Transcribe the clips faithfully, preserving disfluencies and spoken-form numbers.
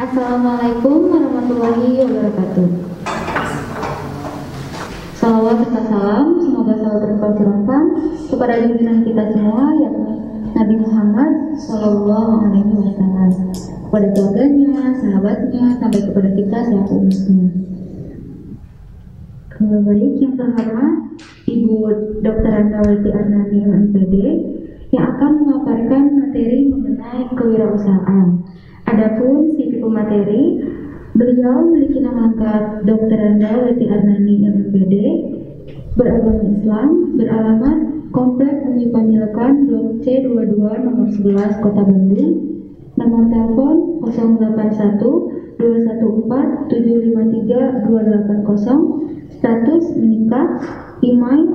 Assalamualaikum warahmatullahi wabarakatuh. Salawat serta salam semoga selalu tercurahkan kepada junjungan kita semua, yakni Nabi Muhammad Shallallahu Alaihi Wasallam, kepada keluarganya, sahabatnya, sampai kepada kita selaku umatnya. Baik, yang terhormat Ibu Doktor Andawati Arnani M P D yang akan memaparkan materi mengenai kewirausahaan. Adapun si tipe materi, beliau memiliki nama lengkap Doktor Andawati Arnani M P D, beragama Islam, beralamat Komplek Bumi Panjilkan Blok C dua puluh dua nomor sebelas Kota Bandung, nomor telepon nol delapan satu dua satu empat tujuh lima tiga dua delapan nol, status menikah, email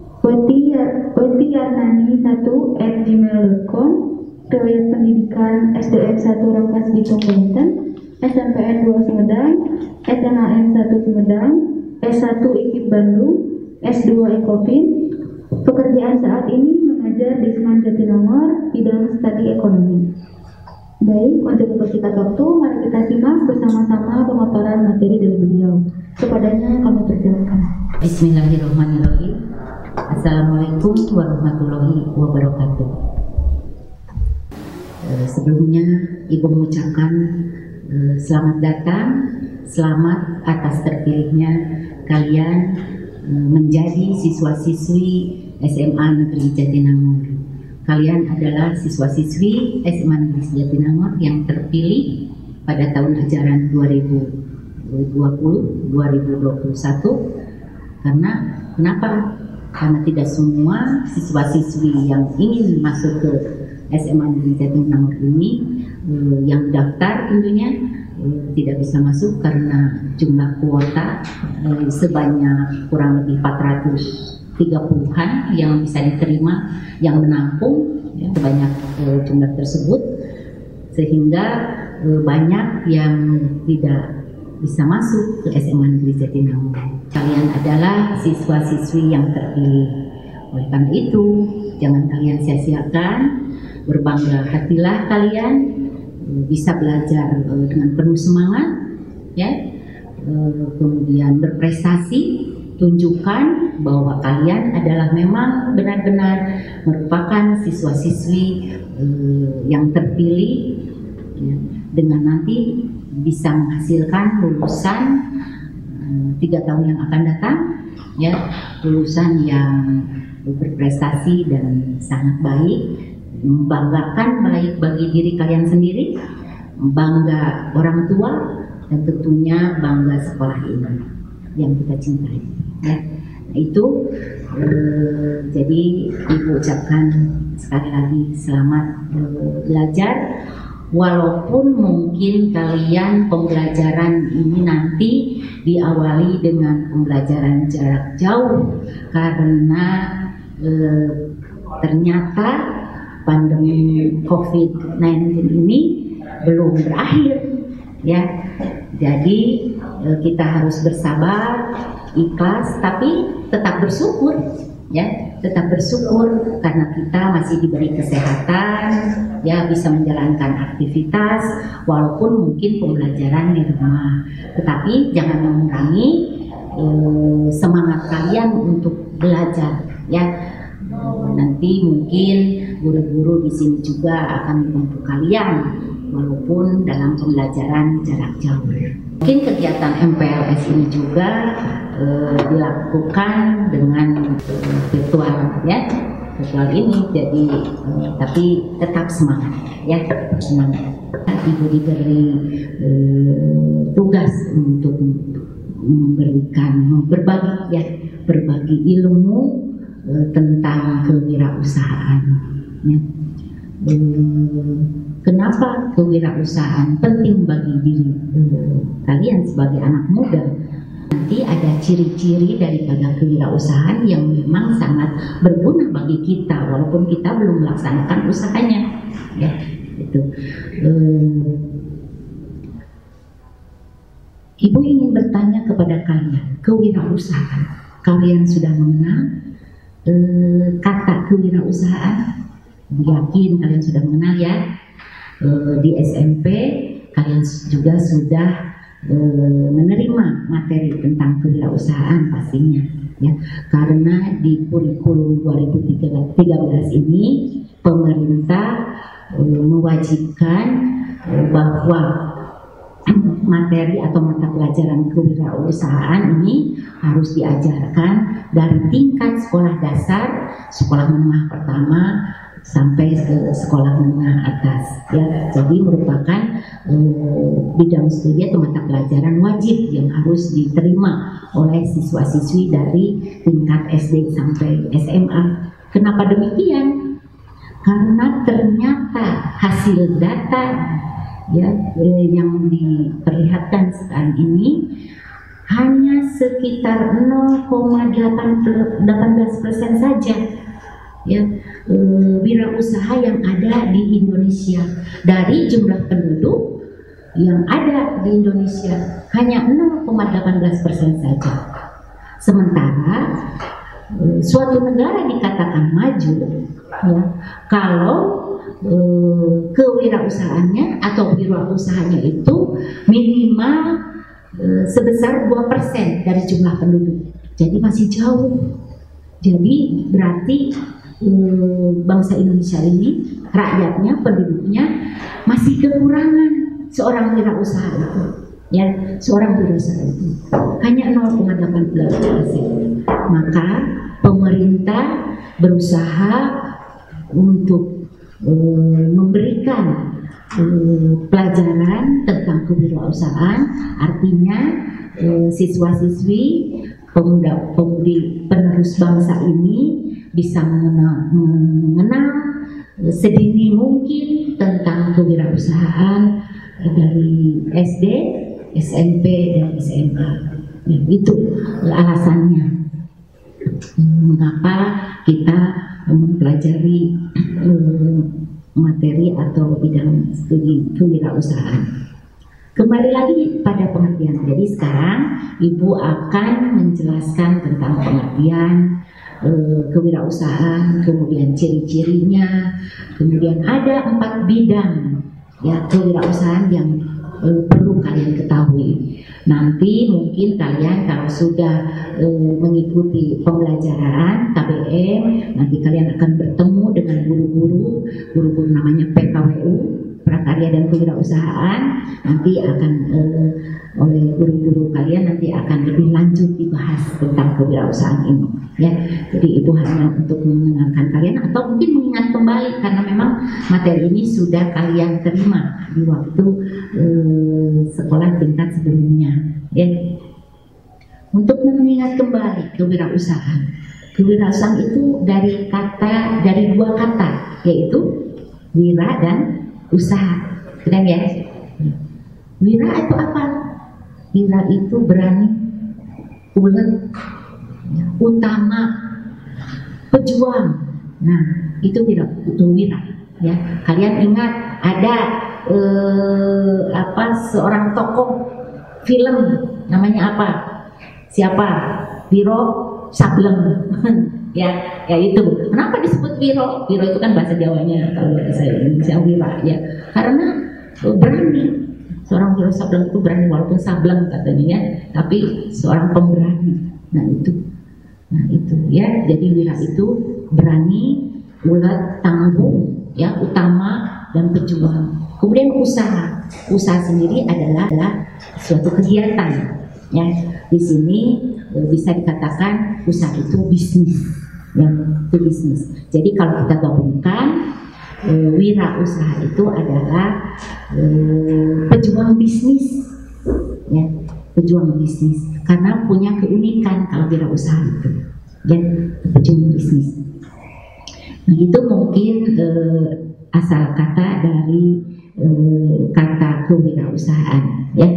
wetiarnani satu at gmail dot com, riwayat pendidikan S D N satu Rangkas Bitung Banten, S M P N dua Sumedang, S N A N satu Sumedang, S satu I K I P Bandung, S dua Ekopin. Pekerjaan saat ini mengajar di Seman Jatinangor, bidang studi ekonomi. Baik, untuk mempersingkat waktu, mari kita simak bersama-sama pemaparan materi dari beliau. Kepadanya kami persilakan. Bismillahirrahmanirrahim. Assalamualaikum warahmatullahi wabarakatuh. Uh, sebelumnya Ibu mengucapkan uh, selamat datang, selamat atas terpilihnya kalian uh, menjadi siswa-siswi S M A Negeri Jatinangor. Kalian adalah siswa-siswi S M A Negeri Jatinangor yang terpilih pada tahun ajaran dua ribu dua puluh dua ribu dua puluh satu. Karena kenapa? Karena tidak semua siswa-siswi yang ingin masuk ke S M A Negeri Jatinangor ini eh, yang daftar tentunya eh, tidak bisa masuk karena jumlah kuota eh, sebanyak kurang lebih empat ratus tiga puluhan yang bisa diterima, yang menampung ya, sebanyak eh, jumlah tersebut, sehingga eh, banyak yang tidak bisa masuk ke S M A Negeri Jatinangor. Kalian adalah siswa-siswi yang terpilih. Oleh karena itu, jangan kalian sia-siakan, berbangga hatilah kalian, bisa belajar dengan penuh semangat, ya, kemudian berprestasi, tunjukkan bahwa kalian adalah memang benar-benar merupakan siswa-siswi yang terpilih, ya, dengan nanti bisa menghasilkan lulusan uh, tiga tahun yang akan datang, ya, lulusan yang berprestasi dan sangat baik, membanggakan baik bagi diri kalian sendiri, bangga orang tua, dan tentunya bangga sekolah ini yang kita cintai, ya. Nah, itu uh, jadi Ibu ucapkan sekali lagi selamat uh, belajar. Walaupun mungkin kalian pembelajaran ini nanti diawali dengan pembelajaran jarak jauh karena eh, ternyata pandemi covid sembilan belas ini belum berakhir, ya. Jadi eh, kita harus bersabar, ikhlas, tapi tetap bersyukur, ya. Tetap bersyukur karena kita masih diberi kesehatan, ya, bisa menjalankan aktivitas walaupun mungkin pembelajaran di rumah. Tetapi jangan mengurangi eh, semangat kalian untuk belajar, ya. Nanti mungkin guru-guru di sini juga akan membantu kalian walaupun dalam pembelajaran jarak jauh. Mungkin kegiatan M P L S ini juga eh, dilakukan dengan eh, virtual, ya, virtual ini. Jadi eh, tapi tetap semangat, ya, semangat. Ibu diberi eh, tugas untuk memberikan, berbagi, ya, berbagi ilmu eh, tentang kewirausahaan, ya. Eh, Kenapa kewirausahaan penting bagi diri eh, kalian sebagai anak muda? Nanti ada ciri-ciri daripada kewirausahaan yang memang sangat berguna bagi kita, walaupun kita belum melaksanakan usahanya, ya, itu. Eh, Ibu ingin bertanya kepada kalian, kewirausahaan, kalian sudah mengenal eh, kata kewirausahaan? Yakin kalian sudah mengenal, ya. Di S M P kalian juga sudah eh, menerima materi tentang kewirausahaan pastinya, ya, karena di kurikulum dua ribu tiga belas ini pemerintah eh, mewajibkan eh, bahwa materi atau mata pelajaran kewirausahaan ini harus diajarkan dari tingkat sekolah dasar, sekolah menengah pertama sampai ke sekolah menengah atas, ya. Jadi merupakan eh, bidang studi atau mata pelajaran wajib yang harus diterima oleh siswa-siswi dari tingkat S D sampai S M A. Kenapa demikian? Karena ternyata hasil data, ya, eh, yang diperlihatkan sekarang ini hanya sekitar nol koma delapan belas persen saja, ya, e, wirausaha yang ada di Indonesia dari jumlah penduduk yang ada di Indonesia hanya nol koma delapan belas persen saja. Sementara e, suatu negara dikatakan maju, ya, kalau e, kewirausahaannya atau wirausahaannya itu minimal e, sebesar dua persen dari jumlah penduduk. Jadi masih jauh. Jadi berarti e, bangsa Indonesia ini, rakyatnya, penduduknya masih kekurangan seorang wirausaha itu, ya, seorang wirausaha itu hanya nol koma delapan belas persen. Maka pemerintah berusaha untuk e, memberikan e, pelajaran tentang kewirausahaan, artinya e, siswa-siswi, pemuda-pemudi penerus bangsa ini bisa mengenal, mengenal sedini mungkin tentang kewirausahaan dari S D, S M P, dan S M A. Ya, itu alasannya mengapa kita mempelajari eh, materi atau bidang studi kewirausahaan. Kembali lagi pada pengertian. Jadi sekarang Ibu akan menjelaskan tentang pengertian e, kewirausahaan, kemudian ciri-cirinya, kemudian ada empat bidang, ya, kewirausahaan yang e, perlu kalian ketahui. Nanti mungkin kalian kalau sudah e, mengikuti pembelajaran K B M, nanti kalian akan bertemu dengan guru-guru, guru-guru namanya P K W U, prakarya dan kewirausahaan. Nanti akan eh, oleh guru-guru kalian nanti akan lebih lanjut dibahas tentang kewirausahaan ini, ya. Jadi Ibu hanya untuk mengenalkan kalian atau mungkin mengingat kembali karena memang materi ini sudah kalian terima di waktu eh, sekolah tingkat sebelumnya, ya. Untuk mengingat kembali kewirausahaan, kewirausahaan itu dari kata dari dua kata, yaitu wira dan usaha. Keren ya? Wira itu apa? Wira itu berani, ulet, ya, utama, pejuang. Nah, itu wira, itu wira. Ya, kalian ingat ada eh, apa seorang tokoh film namanya apa? Siapa? Wiro Sableng. Ya, ya itu. Kenapa disebut Wiro? Wiro itu kan bahasa Jawanya, kalau bahasa Indonesia Wira, ya. Karena berani. Seorang Wiro Sableng itu berani, walaupun sableng katanya, ya, tapi seorang pemberani. Nah itu, nah itu, ya. Jadi Wira itu berani, ulet, tangguh, ya, utama dan pejuang. Kemudian usaha, usaha sendiri adalah, adalah suatu kegiatan, ya. Di sini bisa dikatakan usaha itu bisnis, ya, itu bisnis. Jadi kalau kita gabungkan, e, wira usaha itu adalah e, pejuang bisnis, ya, pejuang bisnis. Karena punya keunikan kalau wira usaha itu, ya, pejuang bisnis. Nah itu mungkin e, asal kata dari e, kata kewirausahaan, ya.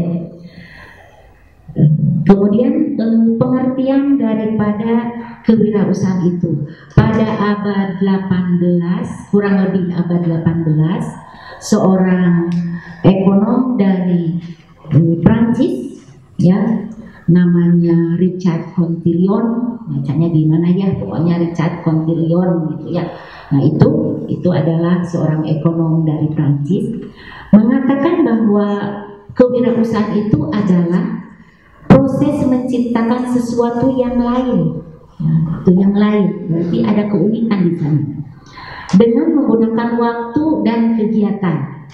Kemudian pengertian daripada kewirausahaan itu pada abad delapan belas, kurang lebih abad delapan belas, seorang ekonom dari Prancis, ya, namanya Richard Richard Cantillon, bacanya gimana ya, pokoknya Richard Cantillon gitu ya. Nah itu itu adalah seorang ekonom dari Prancis, mengatakan bahwa kewirausahaan itu adalah proses menciptakan sesuatu yang lain. Nah, itu yang lain, berarti ada keunikan di sana. Dengan menggunakan waktu dan kegiatan,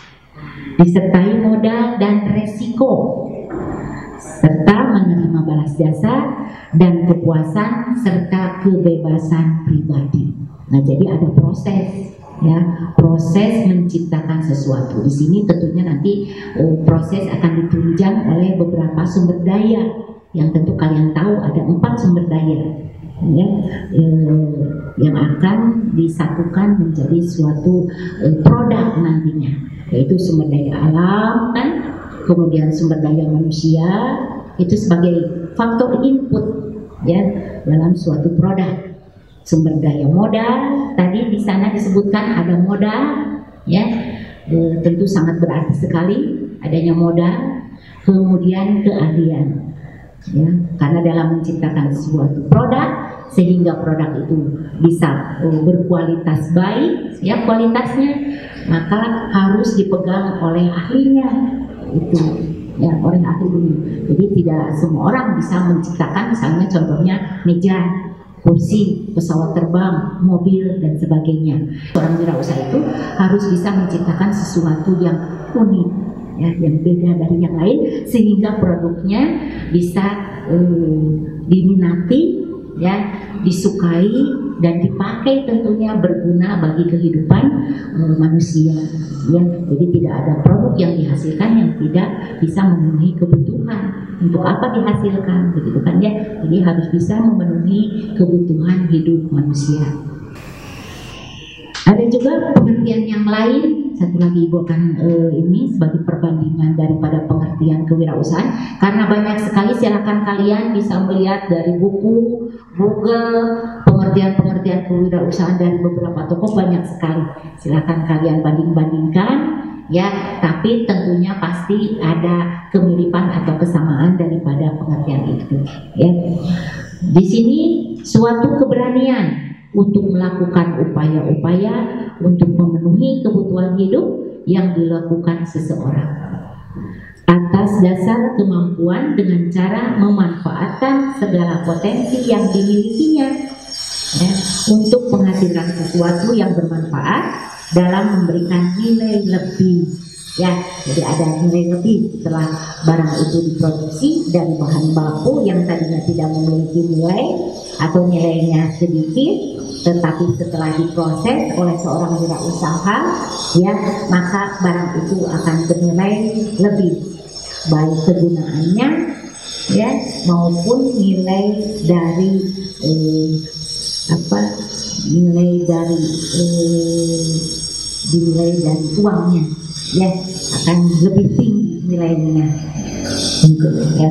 disertai modal dan resiko, serta menerima balas jasa dan kepuasan serta kebebasan pribadi. Nah, jadi ada proses, ya, proses menciptakan sesuatu. Di sini tentunya nanti eh, proses akan ditunjang oleh beberapa sumber daya yang tentu kalian tahu ada empat sumber daya, ya, eh, yang akan disatukan menjadi suatu eh, produk nantinya, yaitu sumber daya alam, kan, kemudian sumber daya manusia itu sebagai faktor input, ya, dalam suatu produk. Sumber daya modal, tadi di sana disebutkan ada modal, ya, e, tentu sangat berarti sekali adanya modal, kemudian keahlian, ya, karena dalam menciptakan suatu produk sehingga produk itu bisa e, berkualitas baik, ya, kualitasnya, maka harus dipegang oleh ahlinya, itu, ya, oleh ahlinya. Jadi tidak semua orang bisa menciptakan, misalnya contohnya meja, kursi, pesawat terbang, mobil, dan sebagainya. Orang wirausaha itu harus bisa menciptakan sesuatu yang unik, ya, yang beda dari yang lain, sehingga produknya bisa eh, diminati, ya, disukai dan dipakai, tentunya berguna bagi kehidupan eh, manusia, ya. Jadi tidak ada produk yang dihasilkan yang tidak bisa memenuhi kebutuhan. Untuk apa dihasilkan, begitu kan, ya? Jadi harus bisa memenuhi kebutuhan hidup manusia. Ada juga pengertian yang lain, satu lagi Ibu akan uh, ini sebagai perbandingan daripada pengertian kewirausahaan, karena banyak sekali, silakan kalian bisa melihat dari buku, Google, pengertian-pengertian kewirausahaan dari beberapa tokoh, banyak sekali. Silakan kalian banding-bandingkan, ya, tapi tentunya pasti ada kemiripan atau kesamaan daripada pengertian itu, ya. Di sini suatu keberanian untuk melakukan upaya-upaya untuk memenuhi kebutuhan hidup yang dilakukan seseorang atas dasar kemampuan dengan cara memanfaatkan segala potensi yang dimilikinya, ya, untuk menghasilkan sesuatu yang bermanfaat dalam memberikan nilai lebih, ya. Jadi ada nilai lebih setelah barang itu diproduksi dari bahan baku yang tadinya tidak memiliki nilai atau nilainya sedikit, tetapi setelah diproses oleh seorang wirausaha, ya, maka barang itu akan bernilai lebih, baik kegunaannya, ya, maupun nilai dari eh, apa nilai dari eh, nilai dari uangnya, ya, akan lebih tinggi nilainya, ya.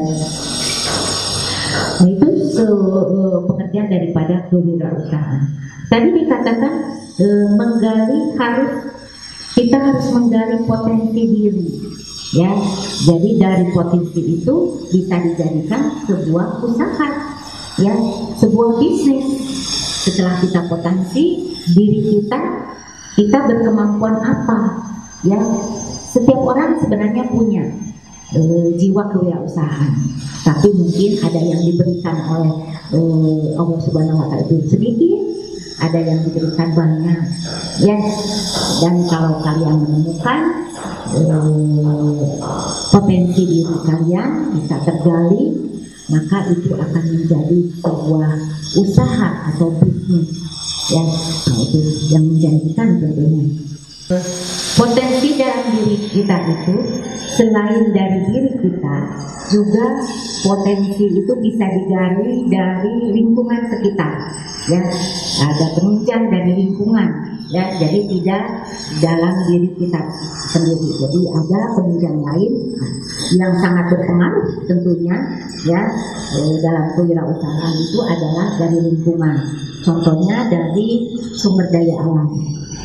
Nah, itu uh, pengertian daripada kewirausahaan. Tadi dikatakan uh, menggali harus kita harus menggali potensi diri, ya. Jadi dari potensi itu bisa dijadikan sebuah usaha, ya, sebuah bisnis. Setelah kita potensi diri kita, kita berkemampuan apa, ya. Setiap orang sebenarnya punya e, jiwa kewirausahaan, tapi mungkin ada yang diberikan oleh e, Allah Subhanahu Wa Taala itu sedikit, ada yang diberikan banyak, ya. Dan kalau kalian menemukan e, potensi diri kalian bisa tergali, maka itu akan menjadi sebuah usaha atau bisnis, ya. Nah, itu yang menjanjikan tentunya. Potensi dalam diri kita itu selain dari diri kita, juga potensi itu bisa digali dari lingkungan sekitar, ya. Ada penunjang dari lingkungan, ya. Jadi tidak dalam diri kita sendiri. Jadi ada penunjang lain yang sangat berpengaruh tentunya, ya, dalam kewirausahaan itu adalah dari lingkungan. Contohnya dari sumber daya alam,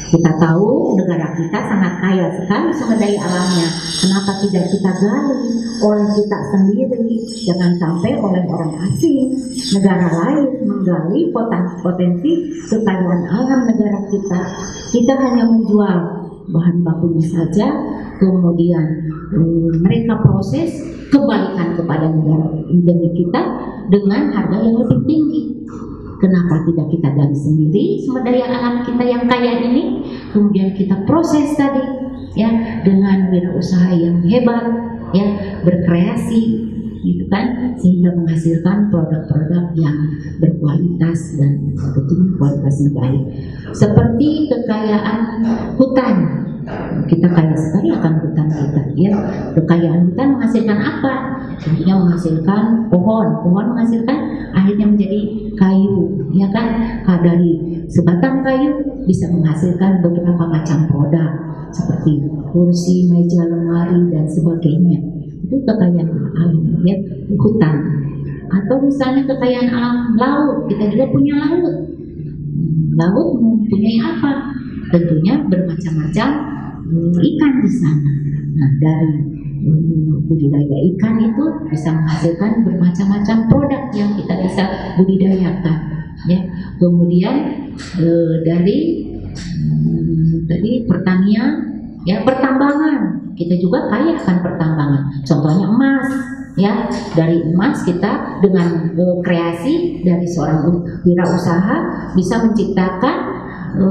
Kita tahu negara kita sangat kaya sekali sumber daya alamnya. Kenapa tidak kita gali oleh kita sendiri? Jangan sampai oleh orang asing, negara lain menggali potensi kekayaan alam negara kita. Kita hanya menjual bahan bakunya saja, kemudian um, mereka proses kembalikan kepada negara negara kita dengan harga yang lebih tinggi. Kenapa tidak kita gali sendiri sumber daya alam kita yang kaya ini, kemudian kita proses tadi ya dengan wirausaha yang hebat ya, berkreasi gitu kan, sehingga menghasilkan produk-produk yang berkualitas dan tentunya kualitasnya baik. Seperti kekayaan hutan, kita kaya sekali akan hutan kita ya. Kekayaan hutan menghasilkan apa? Tentunya menghasilkan pohon, pohon menghasilkan akhirnya menjadi kayu ya kan. Dari sebatang kayu bisa menghasilkan beberapa macam produk seperti kursi, meja, lemari dan sebagainya. Itu kekayaan alam ya, hutan. Atau misalnya kekayaan alam laut, kita juga punya laut. Laut mempunyai apa? Tentunya bermacam-macam ikan di sana. Nah, dari budidaya ikan itu bisa menghasilkan bermacam-macam produk yang kita bisa budidayakan ya. Kemudian e, dari e, tadi pertanian ya, pertambangan, kita juga kaya akan pertambangan. Contohnya emas ya, dari emas kita dengan e, kreasi dari seorang wirausaha bisa menciptakan e,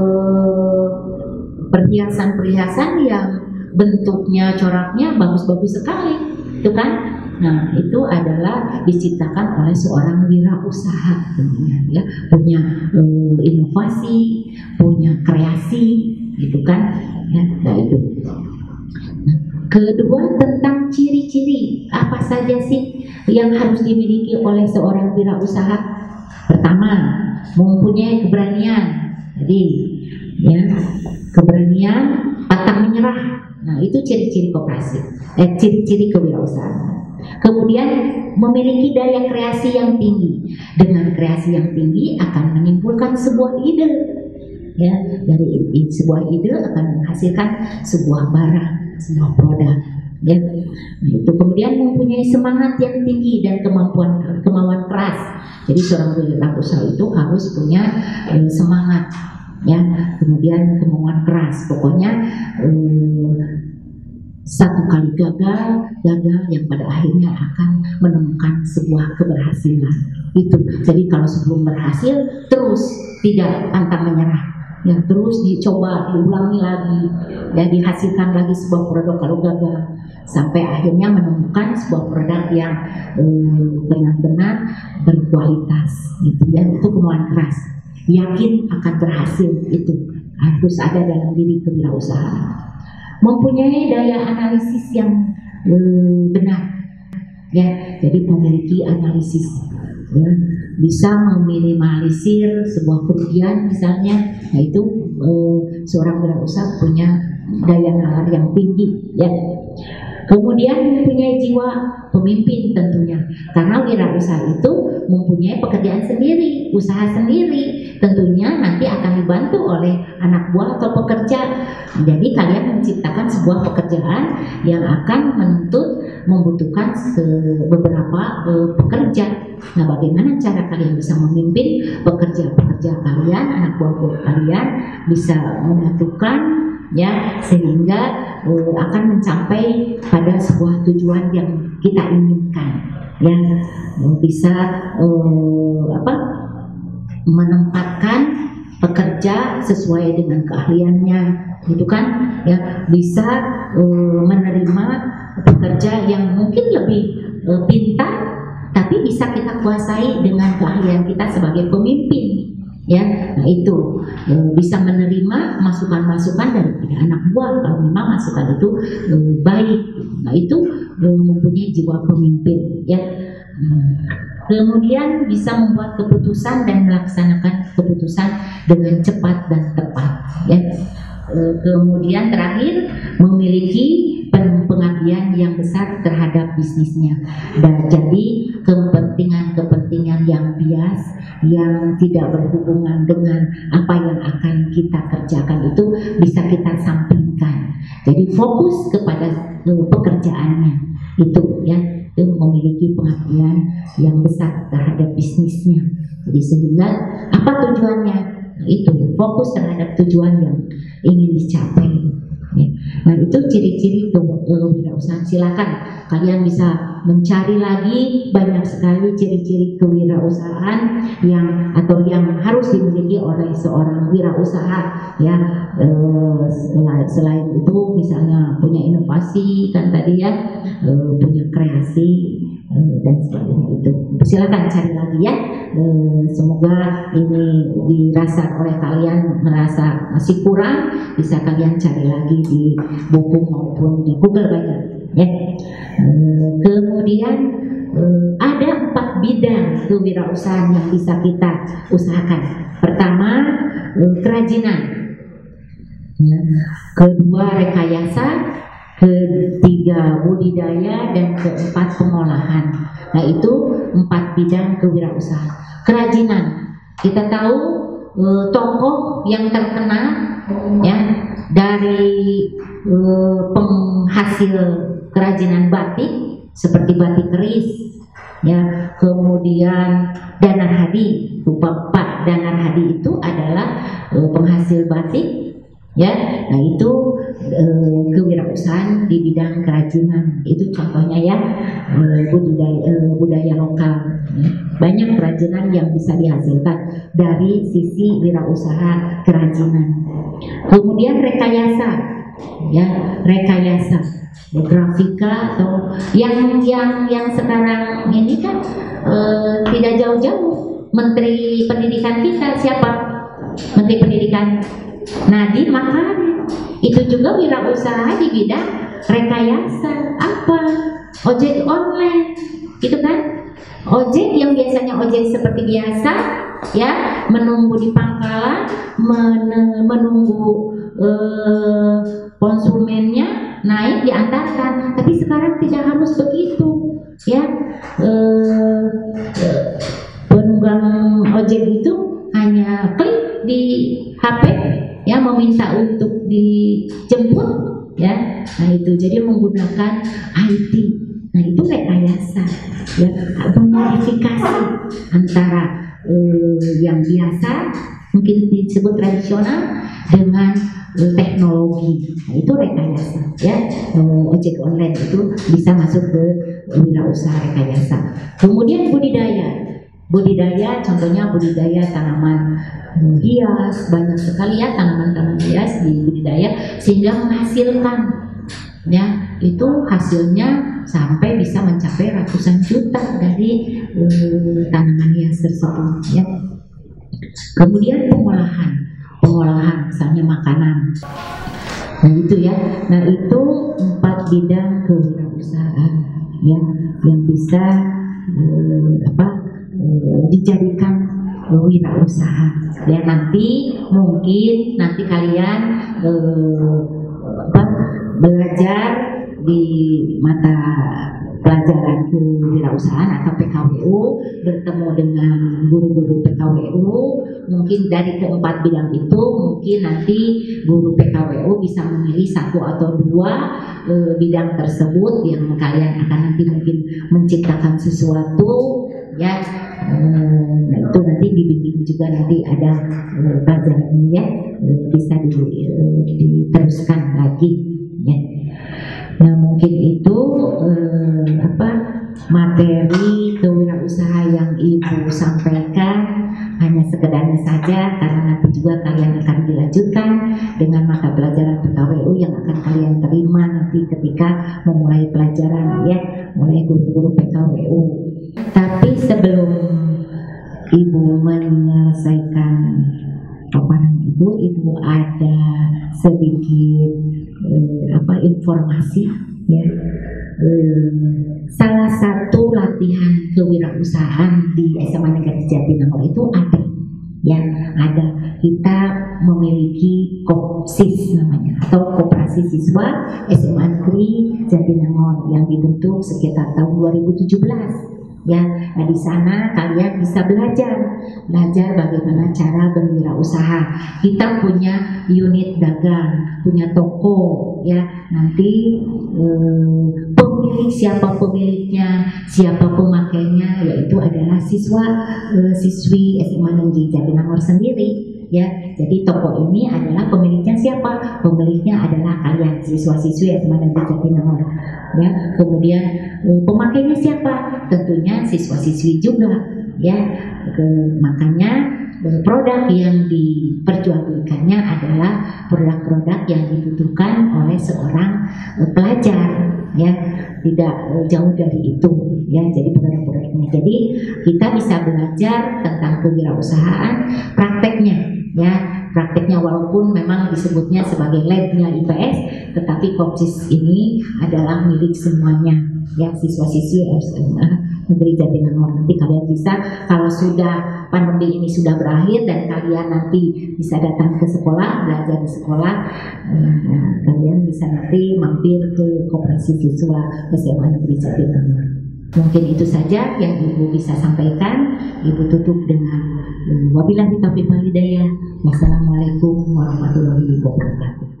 perhiasan-perhiasan yang bentuknya, coraknya bagus-bagus sekali, itu kan? Nah, itu adalah diciptakan oleh seorang wirausaha, ya, punya e, inovasi, punya kreasi, gitu kan? Ya, nah itu. Nah, kedua tentang ciri-ciri apa saja sih yang harus dimiliki oleh seorang wirausaha? Pertama, mempunyai keberanian, jadi ya keberanian, pantang menyerah. Nah, itu ciri-ciri koperasi, eh, ciri-ciri kewirausahaan. Kemudian memiliki daya kreasi yang tinggi. Dengan kreasi yang tinggi akan menimbulkan sebuah ide. Ya, dari sebuah ide akan menghasilkan sebuah barang, sebuah produk. Ya, nah, itu kemudian mempunyai semangat yang tinggi dan kemampuan kemauan keras. Jadi seorang wirausaha itu harus punya eh, semangat. Ya, kemudian kemauan keras, pokoknya eh, satu kali gagal, gagal yang pada akhirnya akan menemukan sebuah keberhasilan. Itu, jadi kalau sebelum berhasil terus tidak pantang menyerah, ya terus dicoba, diulangi lagi, dan dihasilkan lagi sebuah produk kalau gagal, sampai akhirnya menemukan sebuah produk yang eh, benar-benar berkualitas, gitu ya. Itu kemauan keras. Yakin akan berhasil, itu harus ada dalam diri kewirausahaan. Mempunyai daya analisis yang e, benar, ya, jadi memiliki analisis, ya, bisa meminimalisir sebuah kerugian misalnya. Nah, itu e, seorang wirausaha punya daya nalar yang tinggi, ya. Kemudian mempunyai jiwa pemimpin tentunya, karena wirausaha itu mempunyai pekerjaan sendiri, usaha sendiri, tentunya nanti akan dibantu oleh anak buah atau pekerja. Jadi kalian menciptakan sebuah pekerjaan yang akan menuntut membutuhkan beberapa uh, pekerja. Nah, bagaimana cara kalian bisa memimpin pekerja-pekerja kalian, anak buah kalian bisa menyatukan, ya, sehingga uh, akan mencapai pada sebuah tujuan yang kita inginkan, ya, bisa uh, apa menempatkan pekerja sesuai dengan keahliannya, gitu kan, ya, bisa uh, menerima pekerja yang mungkin lebih uh, pintar tapi bisa kita kuasai dengan keahlian kita sebagai pemimpin, ya. Nah, itu e, bisa menerima masukan-masukan dari anak buah kalau memang masukan itu e, baik. Nah, itu e, mempunyai jiwa pemimpin, ya. Hmm. Kemudian bisa membuat keputusan dan melaksanakan keputusan dengan cepat dan tepat, ya. E, kemudian terakhir memiliki pengabdian yang besar terhadap bisnisnya. Dan jadi kepentingan-kepentingan yang bias, yang tidak berhubungan dengan apa yang akan kita kerjakan itu bisa kita sampingkan. Jadi fokus kepada uh, pekerjaannya itu ya, itu memiliki pengabdian yang besar terhadap bisnisnya. Jadi sehingga apa tujuannya? Itu fokus terhadap tujuan yang ingin dicapai. Ya. Nah itu ciri-ciri kewirausahaan. Silakan kalian bisa mencari lagi banyak sekali ciri-ciri kewirausahaan yang atau yang harus dimiliki oleh seorang wirausaha. Ya e, selain, selain itu misalnya punya inovasi kan tadi ya, e, punya kreasi e, dan sebagainya itu. Silakan cari lagi ya. E, semoga ini dirasa oleh kalian merasa masih kurang, bisa kalian cari lagi di buku maupun di Google banyak ya. E, kemudian e, ada empat bidang kewirausahaan yang bisa kita usahakan. Pertama e, kerajinan ya. Kedua rekayasa, ketiga budidaya, dan keempat pengolahan. Nah itu empat bidang kewirausahaan. Kerajinan, kita tahu e, tokoh yang terkenal ya dari e, penghasil kerajinan batik seperti batik keris ya, kemudian Danar Hadi. Pak Danar Hadi itu adalah e, penghasil batik ya. Nah itu e, kewirausahaan di bidang kerajinan, itu contohnya ya, e, budidaya, e, budaya lokal ya. Banyak kerajinan yang bisa dihasilkan dari sisi wirausaha kerajinan. Kemudian rekayasa ya, rekayasa ya, grafika atau yang yang yang sekarang ini kan e, tidak jauh-jauh Menteri Pendidikan kita siapa? Menteri Pendidikan Nadiem Makarim. Itu juga wirausaha di bidang rekayasa. Apa? Ojek online, gitu kan? Ojek yang biasanya ojek seperti biasa, ya, menunggu di pangkalan, men menunggu eh, konsumennya naik diantarkan. Tapi sekarang tidak harus begitu, ya. Eh, penunggang ojek itu hanya klik di H P. Ya, meminta untuk dijemput ya. Nah itu jadi menggunakan I T. Nah itu rekayasa ya, memodifikasi antara eh, yang biasa mungkin disebut tradisional dengan eh, teknologi. Nah itu rekayasa ya. eh, ojek online itu bisa masuk ke wirausaha rekayasa. Kemudian budidaya. Budidaya contohnya budidaya tanaman hias, banyak sekali ya tanaman-tanaman hias di budidaya sehingga menghasilkan ya, itu hasilnya sampai bisa mencapai ratusan juta dari uh, tanaman hias tersebut ya. Kemudian pengolahan, pengolahan misalnya makanan. Nah itu ya, nah itu empat bidang kewirausahaan ya yang bisa uh, apa uh, dijadikan wirausaha. Dan nanti mungkin nanti kalian uh, apa, belajar di mata pelajaran kewirausahaan atau P K W U, bertemu dengan guru-guru P K W U, mungkin dari keempat bidang itu mungkin nanti guru P K W U bisa memilih satu atau dua e, bidang tersebut yang kalian akan nanti mungkin menciptakan sesuatu ya. E, nah itu nanti dibimbing juga, nanti ada e, pelajaran ini ya, e, bisa di, e, diteruskan lagi ya. Nah mungkin itu eh, apa materi kewirausahaan yang Ibu sampaikan hanya sekedarnya saja, karena nanti juga kalian akan dilanjutkan dengan mata pelajaran P K W U yang akan kalian terima nanti ketika memulai pelajaran ya, mulai guru-guru P K W U. Tapi sebelum Ibu menyelesaikan paparan Ibu, Ibu ada sedikit eh, apa informasi ya. Eh, salah satu latihan kewirausahaan di S M A Negeri Jatinangor itu ada ya, ada kita memiliki Kopsis namanya, atau Koperasi Siswa S M A Negeri Jatinangor yang dibentuk sekitar tahun dua ribu tujuh belas. Ya, nah di sana kalian bisa belajar, belajar bagaimana cara berwirausaha. Kita punya unit dagang, punya toko, ya. Nanti eh, pemilik siapa pemiliknya, siapa pemakainya, yaitu adalah siswa eh, siswi S M A Negeri Jatinangor sendiri. Ya, jadi toko ini adalah pemiliknya siapa? Pemiliknya adalah kalian siswa-siswi S M A Negeri Jatinangor. Ya, kemudian eh, pemakainya siapa? Tentunya siswa-siswi juga. Ya, ke, makanya eh, produk yang diperjualbelikannya adalah produk-produk yang dibutuhkan oleh seorang eh, pelajar. Ya, tidak eh, jauh dari itu. Ya, jadi produk-produknya. Jadi kita bisa belajar tentang kewirausahaan prakteknya. Ya, prakteknya walaupun memang disebutnya sebagai labnya I P S, tetapi Kopsis ini adalah milik semuanya, ya, siswa-siswi S M A Negeri Jatinangor. Nanti kalian bisa, kalau sudah pandemi ini sudah berakhir dan kalian nanti bisa datang ke sekolah, belajar di sekolah, eh, ya, kalian bisa nanti mampir ke Koperasi Siswa S M A Negeri Jatinangor. Mungkin itu saja yang Ibu bisa sampaikan. Ibu tutup dengan wabillahi taufiq wal hidayah. Wassalamualaikum warahmatullahi wabarakatuh.